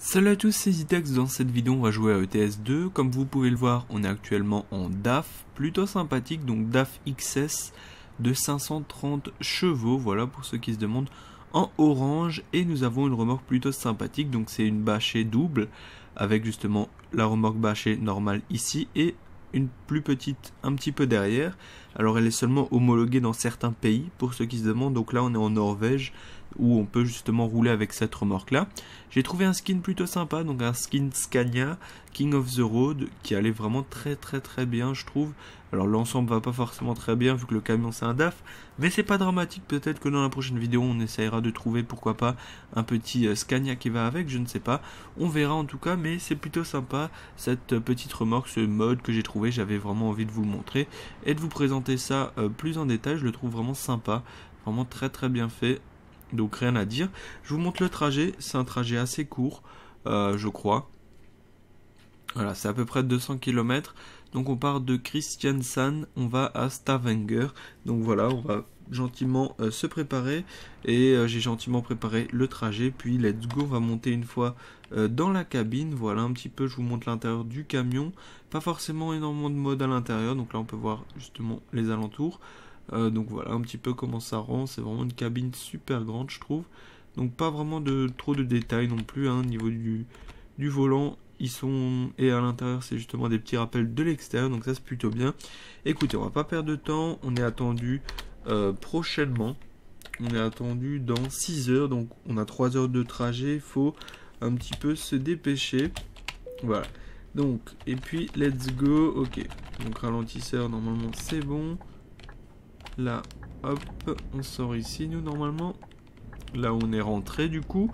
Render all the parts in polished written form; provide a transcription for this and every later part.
Salut à tous, c'est Zitex. Dans cette vidéo on va jouer à ETS 2. Comme vous pouvez le voir, on est actuellement en DAF, plutôt sympathique, donc DAF XS de 530 chevaux, voilà pour ceux qui se demandent, en orange. Et nous avons une remorque plutôt sympathique, donc c'est une bâchée double, avec justement la remorque bâchée normale ici et une plus petite un petit peu derrière. Alors elle est seulement homologuée dans certains pays pour ceux qui se demandent, donc là on est en Norvège où on peut justement rouler avec cette remorque là. J'ai trouvé un skin plutôt sympa, donc un skin Scania King of the Road qui allait vraiment très bien je trouve. Alors l'ensemble va pas forcément très bien vu que le camion c'est un DAF, mais c'est pas dramatique, peut-être que dans la prochaine vidéo on essayera de trouver pourquoi pas un petit Scania qui va avec, je ne sais pas, on verra en tout cas, mais c'est plutôt sympa cette petite remorque, ce mode que j'ai trouvé, j'avais vraiment envie de vous le montrer et de vous présenter ça plus en détail. Je le trouve vraiment sympa, vraiment très bien fait, donc rien à dire. Je vous montre le trajet, c'est un trajet assez court je crois. Voilà, c'est à peu près 200 km. Donc on part de Kristiansand, on va à Stavanger. Donc voilà, on va gentiment se préparer. Et j'ai gentiment préparé le trajet. Puis let's go, on va monter une fois dans la cabine. Voilà un petit peu, je vous montre l'intérieur du camion. Pas forcément énormément de mode à l'intérieur. Donc là on peut voir justement les alentours. Donc voilà un petit peu comment ça rend. C'est vraiment une cabine super grande je trouve. Donc pas vraiment trop de détails non plus au niveau du volant. Et à l'intérieur c'est justement des petits rappels de l'extérieur, donc ça c'est plutôt bien. Écoutez, on va pas perdre de temps, on est attendu prochainement, on est attendu dans 6 heures, donc on a 3 heures de trajet, il faut un petit peu se dépêcher. Voilà, donc et puis let's go. Ok, donc ralentisseur normalement c'est bon. Là hop, on sort ici nous normalement, là où on est rentré du coup.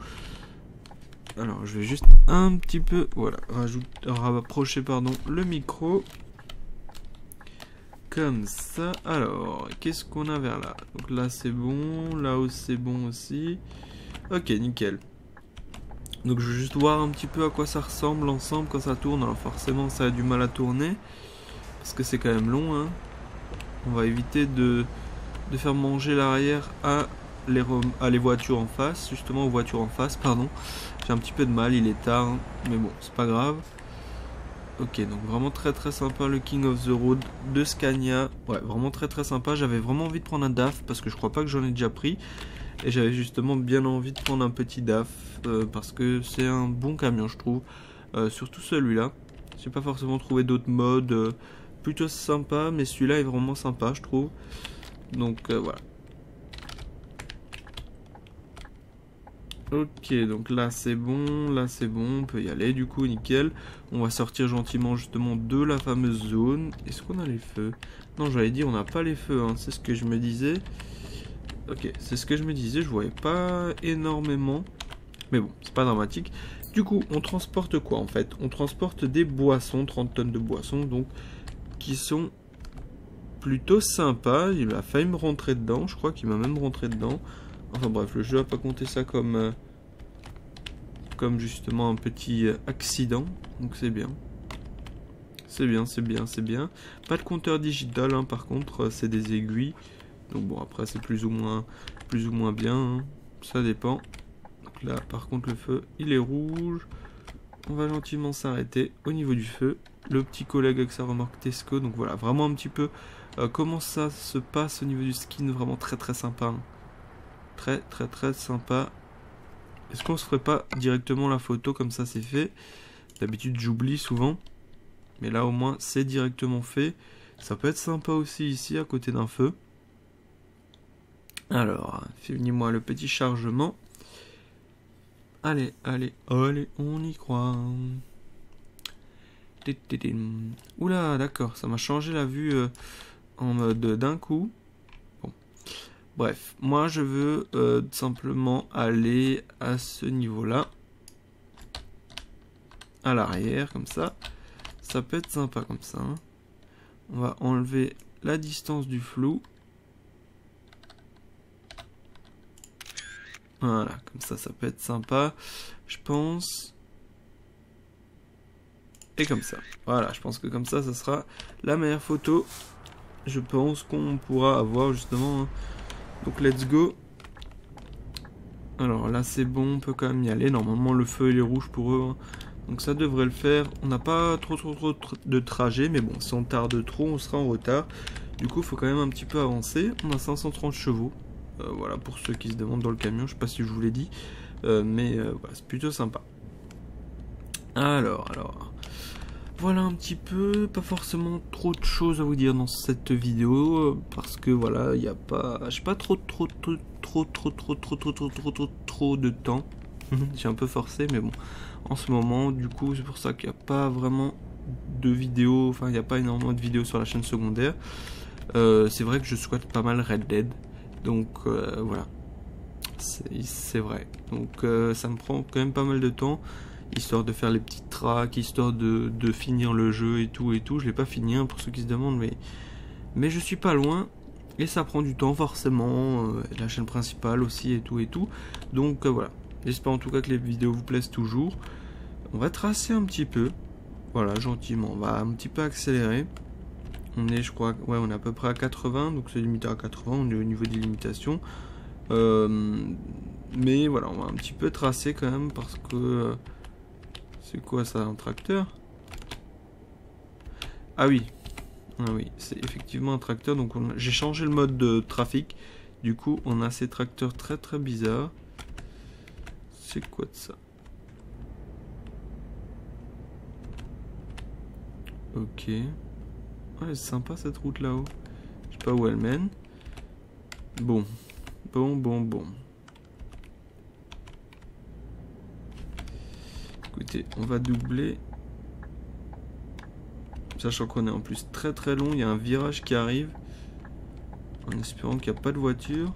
Alors je vais juste un petit peu, voilà, rapprocher le micro. Comme ça. Alors, qu'est-ce qu'on a vers là? Donc là c'est bon, là-haut c'est bon aussi. Ok, nickel. Donc je vais juste voir un petit peu à quoi ça ressemble l'ensemble quand ça tourne. Alors forcément ça a du mal à tourner, parce que c'est quand même long, hein. On va éviter de faire manger l'arrière à les voitures en face, justement aux voitures en face, pardon. J'ai un petit peu de mal, il est tard, hein, mais bon, c'est pas grave. Ok, donc vraiment très sympa le King of the Road de Scania. Ouais, vraiment très sympa. J'avais vraiment envie de prendre un DAF parce que je crois pas que j'en ai déjà pris. Et j'avais justement bien envie de prendre un petit DAF parce que c'est un bon camion, je trouve. Surtout celui-là. J'ai pas forcément trouvé d'autres modes plutôt sympa, mais celui-là est vraiment sympa, je trouve. Donc voilà. Ok, donc là c'est bon, on peut y aller du coup, nickel. On va sortir gentiment justement de la fameuse zone. Est-ce qu'on a les feux? Non, j'allais dire on n'a pas les feux, hein. C'est ce que je me disais. Ok, c'est ce que je me disais, je voyais pas énormément. Mais bon, c'est pas dramatique. Du coup, on transporte quoi en fait? On transporte des boissons, 30 tonnes de boissons, donc qui sont plutôt sympas. Il a failli me rentrer dedans, je crois qu'il m'a même rentré dedans. Enfin bref, le jeu a pas compté ça comme justement un petit accident, donc c'est bien. C'est bien. Pas de compteur digital, hein, par contre, c'est des aiguilles. Donc bon, après c'est plus ou moins bien, hein. Ça dépend. Donc là, par contre, le feu, il est rouge. On va gentiment s'arrêter au niveau du feu. Le petit collègue avec sa remorque Tesco, donc voilà, vraiment un petit peu comment ça se passe au niveau du skin, vraiment très sympa, hein. Très sympa. Est-ce qu'on se ferait pas directement la photo comme ça c'est fait? D'habitude j'oublie souvent, mais là au moins c'est directement fait. Ça peut être sympa aussi ici à côté d'un feu. Alors, finis-moi le petit chargement. Allez, on y croit. Oula, d'accord, ça m'a changé la vue en mode d'un coup. Bref, moi je veux simplement aller à ce niveau-là, à l'arrière, comme ça. Ça peut être sympa comme ça, hein. On va enlever la distance du flou. Voilà, comme ça peut être sympa, je pense. Et comme ça. Voilà, je pense que comme ça sera la meilleure photo. Je pense qu'on pourra avoir justement, hein. Donc let's go. Alors là c'est bon, on peut quand même y aller. Normalement le feu il est rouge pour eux, hein. Donc ça devrait le faire. On n'a pas trop de trajet, mais bon, si on tarde trop, on sera en retard. Du coup, il faut quand même un petit peu avancer. On a 530 chevaux. Voilà, pour ceux qui se demandent dans le camion, je sais pas si je vous l'ai dit. Mais voilà, c'est plutôt sympa. Alors. Voilà un petit peu, pas forcément trop de choses à vous dire dans cette vidéo. Parce que voilà, il n'y a pas... J'ai pas trop de temps. J'ai un peu forcé, mais bon. En ce moment, du coup, c'est pour ça qu'il n'y a pas vraiment de vidéos, enfin il n'y a pas énormément de vidéos sur la chaîne secondaire. C'est vrai que je squatte pas mal Red Dead, donc voilà, c'est vrai. Donc ça me prend quand même pas mal de temps, histoire de faire les petites tracks, histoire de finir le jeu et tout. Je l'ai pas fini, hein, pour ceux qui se demandent, mais je suis pas loin. Et ça prend du temps forcément, la chaîne principale aussi et tout. Donc voilà. J'espère en tout cas que les vidéos vous plaisent toujours. On va tracer un petit peu. Voilà, gentiment. On va un petit peu accélérer. On est, je crois, ouais, on est à peu près à 80. Donc c'est limité à 80. On est au niveau des limitations. Mais voilà, on va un petit peu tracer quand même parce que... c'est quoi ça, un tracteur? Ah oui. Ah oui, c'est effectivement un tracteur. Donc j'ai changé le mode de trafic. Du coup, on a ces tracteurs très bizarres. C'est quoi de ça? Ok. Ouais, c'est sympa cette route là-haut. Je sais pas où elle mène. Bon. Écoutez, on va doubler. Sachant qu'on est en plus très long. Il y a un virage qui arrive. En espérant qu'il n'y a pas de voiture.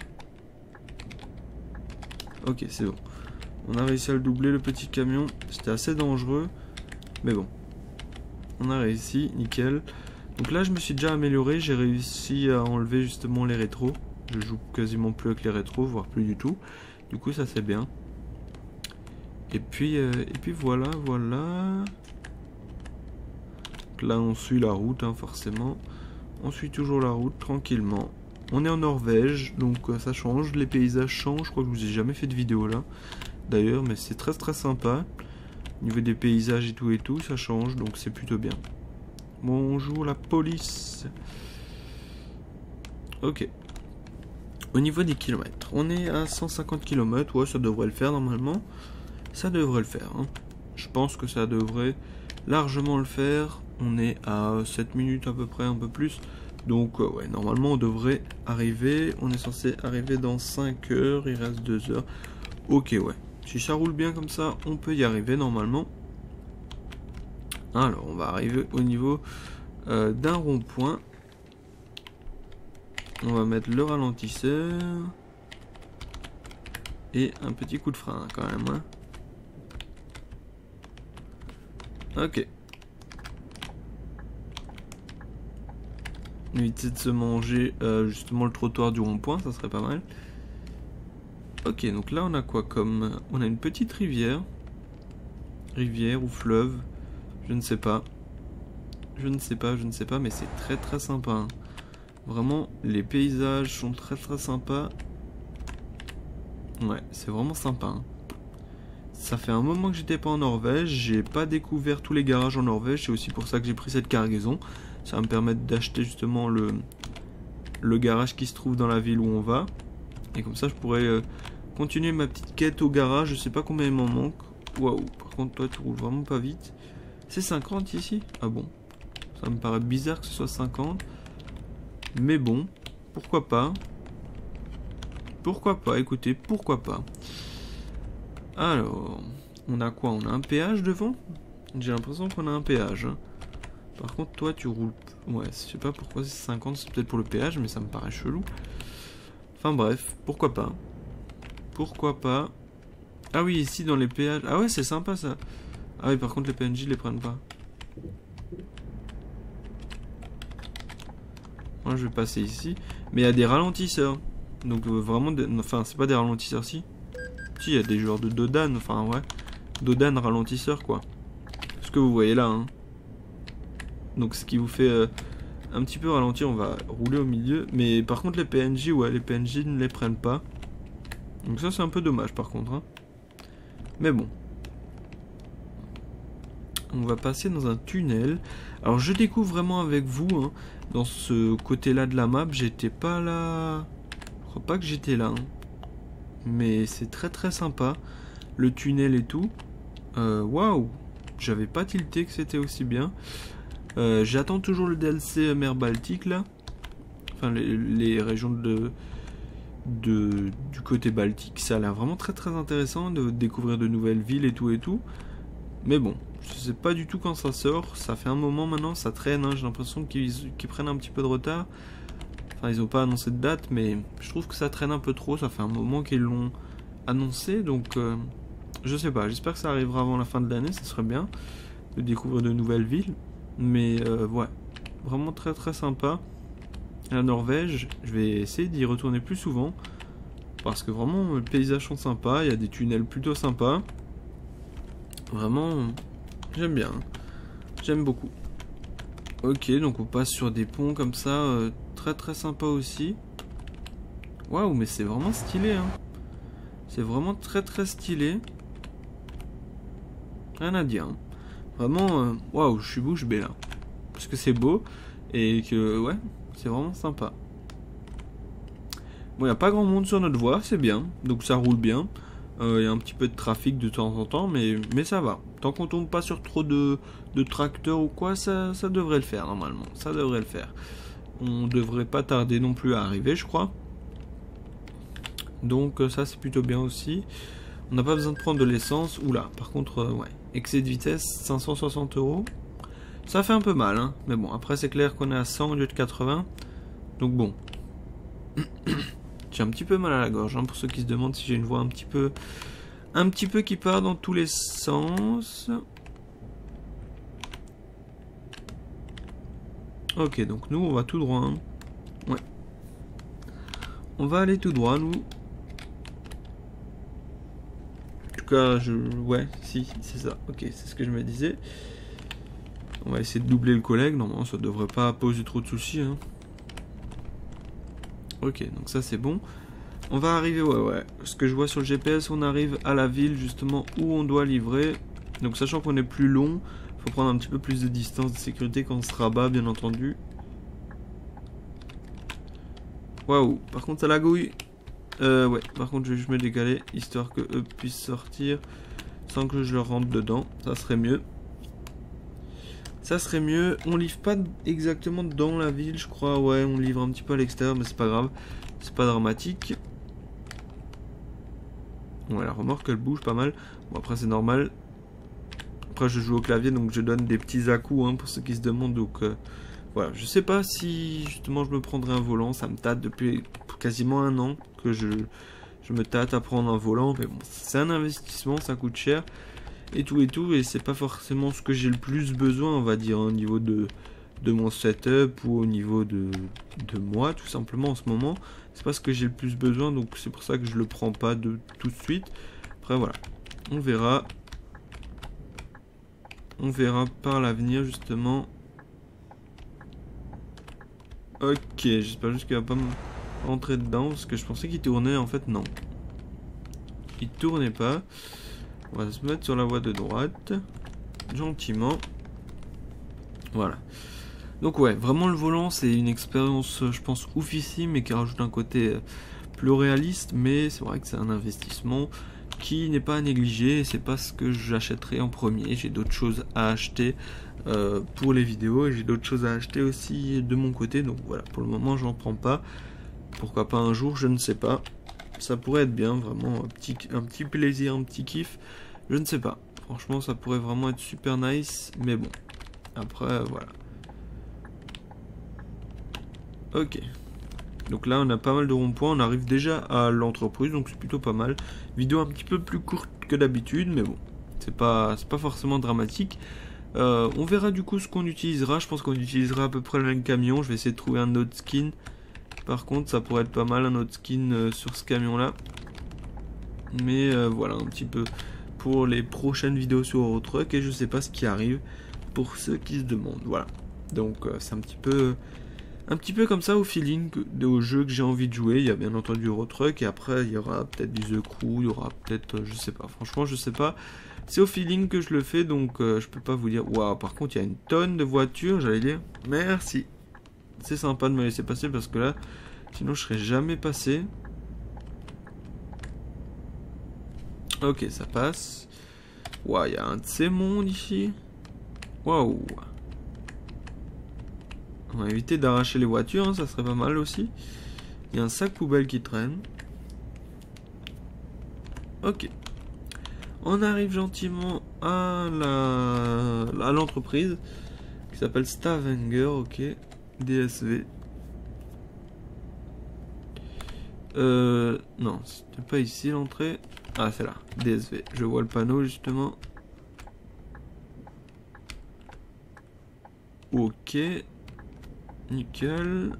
Ok, c'est bon. On a réussi à le doubler, le petit camion. C'était assez dangereux. Mais bon. On a réussi, nickel. Donc là, je me suis déjà amélioré. J'ai réussi à enlever justement les rétros. Je joue quasiment plus avec les rétros, voire plus du tout. Du coup, ça c'est bien. Et puis voilà. Donc là, on suit la route, hein, forcément. On suit toujours la route, tranquillement. On est en Norvège, donc ça change. Les paysages changent. Je crois que je vous ai jamais fait de vidéo là. D'ailleurs, mais c'est très sympa. Au niveau des paysages et tout, ça change, donc c'est plutôt bien. Bonjour la police. Ok. Au niveau des kilomètres, on est à 150 km. Ouais, ça devrait le faire normalement. Ça devrait le faire, hein. Je pense que ça devrait largement le faire. On est à 7 minutes à peu près, un peu plus. Donc ouais, normalement on devrait arriver. On est censé arriver dans 5 heures. Il reste 2 heures. Ok, ouais. Si ça roule bien comme ça, on peut y arriver normalement. Alors, on va arriver au niveau d'un rond-point. On va mettre le ralentisseur. Et un petit coup de frein quand même, hein. Ok. Éviter de se manger justement le trottoir du rond-point, ça serait pas mal. Ok, donc là on a quoi comme... On a une petite rivière. Rivière ou fleuve. Je ne sais pas. Je ne sais pas, mais c'est très sympa, hein. Vraiment, les paysages sont très sympas. Ouais, c'est vraiment sympa, hein. Ça fait un moment que j'étais pas en Norvège. J'ai pas découvert tous les garages en Norvège. C'est aussi pour ça que j'ai pris cette cargaison. Ça va me permettre d'acheter justement le garage qui se trouve dans la ville où on va. Et comme ça, je pourrais... continuer ma petite quête au garage, je sais pas combien il m'en manque. Waouh, par contre toi tu roules vraiment pas vite. C'est 50 ici? Ah bon. Ça me paraît bizarre que ce soit 50. Mais bon, pourquoi pas. Pourquoi pas, écoutez, pourquoi pas. Alors, on a quoi? On a un péage devant? J'ai l'impression qu'on a un péage, hein. Par contre toi tu roules... Ouais, je sais pas pourquoi c'est 50, c'est peut-être pour le péage, mais ça me paraît chelou. Enfin bref, pourquoi pas. Pourquoi pas. Ah oui, ici dans les péages. Ah ouais, c'est sympa ça. Ah oui, par contre les PNJ les prennent pas. Moi je vais passer ici. Mais il y a des ralentisseurs. Donc vraiment, enfin c'est pas des ralentisseurs si. Si, il y a des joueurs de Dodan. Enfin ouais. Dodan ralentisseur quoi. Ce que vous voyez là, hein. Donc ce qui vous fait un petit peu ralentir. On va rouler au milieu. Mais par contre les PNJ, ouais, les PNJ ne les prennent pas. Donc ça c'est un peu dommage par contre, hein. Mais bon. On va passer dans un tunnel. Alors je découvre vraiment avec vous, hein, dans ce côté-là de la map. J'étais pas là... Je crois pas que j'étais là. Hein. Mais c'est très très sympa. Le tunnel et tout. Waouh. J'avais pas tilté que c'était aussi bien. J'attends toujours le DLC mer Baltique là. Enfin les régions du côté Baltique. Ça a l'air vraiment très très intéressant de découvrir de nouvelles villes et tout. Mais bon, je sais pas du tout quand ça sort. Ça fait un moment maintenant, ça traîne. Hein. J'ai l'impression qu'ils prennent un petit peu de retard. Enfin, ils n'ont pas annoncé de date, mais je trouve que ça traîne un peu trop. Ça fait un moment qu'ils l'ont annoncé, donc je sais pas. J'espère que ça arrivera avant la fin de l'année. Ça serait bien de découvrir de nouvelles villes. Mais ouais, vraiment très très sympa. La Norvège, je vais essayer d'y retourner plus souvent. Parce que vraiment, les paysages sont sympas. Il y a des tunnels plutôt sympas. Vraiment, j'aime bien. J'aime beaucoup. Ok, donc on passe sur des ponts comme ça. Très très sympa aussi. Waouh, mais c'est vraiment stylé. Hein. C'est vraiment très très stylé. Rien à dire. Hein. Vraiment, waouh, je suis bouche bée là. Parce que c'est beau. Et que, ouais, c'est vraiment sympa. Bon, il n'y a pas grand monde sur notre voie, c'est bien. Donc ça roule bien. Il y a un petit peu de trafic de temps en temps, mais ça va. Tant qu'on tombe pas sur trop de tracteurs ou quoi, ça devrait le faire normalement. Ça devrait le faire. On devrait pas tarder non plus à arriver, je crois. Donc ça c'est plutôt bien aussi. On n'a pas besoin de prendre de l'essence. Oula, par contre, ouais. Excès de vitesse, 560 €. Ça fait un peu mal, hein. Mais bon, après c'est clair qu'on est à 100 au lieu de 80. Donc bon. J'ai un petit peu mal à la gorge, hein, pour ceux qui se demandent si j'ai une voix un petit peu qui part dans tous les sens. Ok, donc nous on va tout droit. Hein. Ouais. On va aller tout droit, nous. En tout cas, ouais, si, c'est ça. Ok, c'est ce que je me disais. On va essayer de doubler le collègue. Normalement, ça devrait pas poser trop de soucis. Hein. Ok, donc ça c'est bon. On va arriver, ouais. Ce que je vois sur le GPS, on arrive à la ville justement où on doit livrer. Donc sachant qu'on est plus long, faut prendre un petit peu plus de distance de sécurité quand on se rabat, bien entendu. Waouh, par contre ça lagouille. Ouais, par contre je vais juste me décaler, histoire que eux puissent sortir sans que je leur rentre dedans. Ça serait mieux. Ça serait mieux. On livre pas exactement dans la ville, je crois. Ouais, on livre un petit peu à l'extérieur, mais c'est pas grave. C'est pas dramatique. Ouais, la remorque elle bouge pas mal. Bon, après c'est normal. Après je joue au clavier, donc je donne des petits à-coups, hein, pour ceux qui se demandent. Donc voilà, je sais pas si justement je me prendrai un volant. Ça me tâte depuis quasiment un an que je me tâte à prendre un volant. Mais bon, c'est un investissement, ça coûte cher. Et tout, et c'est pas forcément ce que j'ai le plus besoin, on va dire, au niveau de mon setup ou au niveau de moi, tout simplement en ce moment. C'est pas ce que j'ai le plus besoin, donc c'est pour ça que je le prends pas tout de suite. Après voilà, on verra. On verra par l'avenir justement. Ok, j'espère juste qu'il va pas me rentrer dedans, parce que je pensais qu'il tournait, en fait non. Il tournait pas. On va se mettre sur la voie de droite, gentiment. Voilà. Donc ouais, vraiment le volant, c'est une expérience, je pense, oufissime et qui rajoute un côté plus réaliste, mais c'est vrai que c'est un investissement qui n'est pas à négliger. C'est pas ce que j'achèterai en premier. J'ai d'autres choses à acheter pour les vidéos et j'ai d'autres choses à acheter aussi de mon côté. Donc voilà, pour le moment, j'en prends pas. Pourquoi pas un jour, je ne sais pas. Ça pourrait être bien, vraiment un petit plaisir, un petit kiff. Je ne sais pas. Franchement, ça pourrait vraiment être super nice. Mais bon. Après, voilà. Ok. Donc là, on a pas mal de ronds-points. On arrive déjà à l'entreprise. Donc c'est plutôt pas mal. Vidéo un petit peu plus courte que d'habitude. Mais bon. C'est pas forcément dramatique. On verra du coup ce qu'on utilisera. Je pense qu'on utilisera à peu près le même camion. Je vais essayer de trouver un autre skin. Par contre, ça pourrait être pas mal, un autre skin sur ce camion-là. Mais voilà, un petit peu pour les prochaines vidéos sur Eurotruck. Et je sais pas ce qui arrive pour ceux qui se demandent. Voilà. Donc, c'est un petit peu un petit peu comme ça au feeling au jeu que j'ai envie de jouer. Il y a bien entendu Euro Truck et après il y aura peut-être du The Crew, il y aura peut-être, je sais pas, franchement je sais pas. C'est au feeling que je le fais, donc je peux pas vous dire. Waouh, par contre il y a une tonne de voitures, j'allais dire. Merci. C'est sympa de me laisser passer parce que là, sinon je serais jamais passé. Ok, ça passe. Waouh, il y a un de ces mondes ici. Waouh. On va éviter d'arracher les voitures, hein, ça serait pas mal aussi. Il y a un sac poubelle qui traîne. Ok. On arrive gentiment à l'entreprise qui s'appelle Stavanger, ok. DSV. Non, c'était pas ici l'entrée. Ah, c'est là, DSV. Je vois le panneau justement. Ok. Nickel.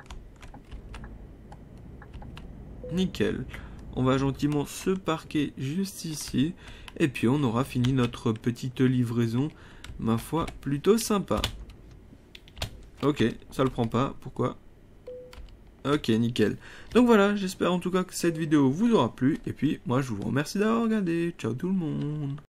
Nickel. On va gentiment se parquer juste ici. Et puis on aura fini notre petite livraison. Ma foi, plutôt sympa. Ok, ça le prend pas. Pourquoi? Ok, nickel. Donc voilà, j'espère en tout cas que cette vidéo vous aura plu. Et puis moi je vous remercie d'avoir regardé. Ciao tout le monde.